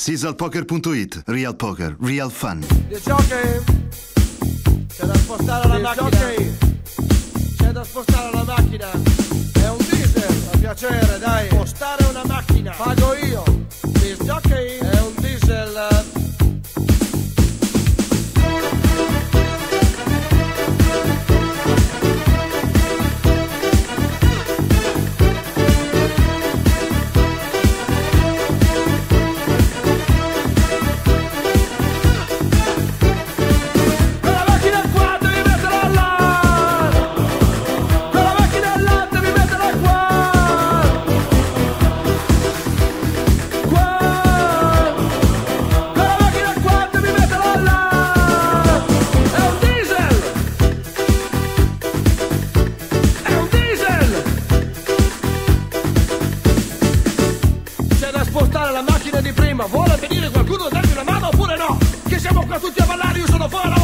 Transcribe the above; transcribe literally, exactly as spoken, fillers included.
Sisalpoker punto it, Real Poker, Real Fun. Il jockey, c'è da spostare la macchina. Jockey. C'è da spostare la macchina. È un diesel, a piacere, dai. Spostare una macchina, pago io. Il jockey è un diesel. Vuole venire qualcuno a darmi una mano oppure no? Che siamo qua tutti a ballare, io sono fuori.